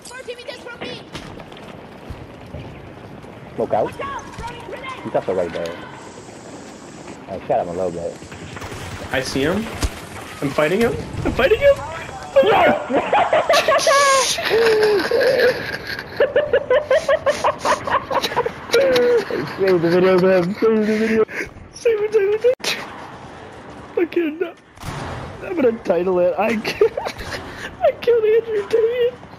40 meters from me. Smoke out. He's also right there. I shot him a little bit. I see him. I'm fighting him. I'm fighting him. Save the video, man. Save the video. Save it. Fucking. I'm gonna title it. I killed Andrew Davian.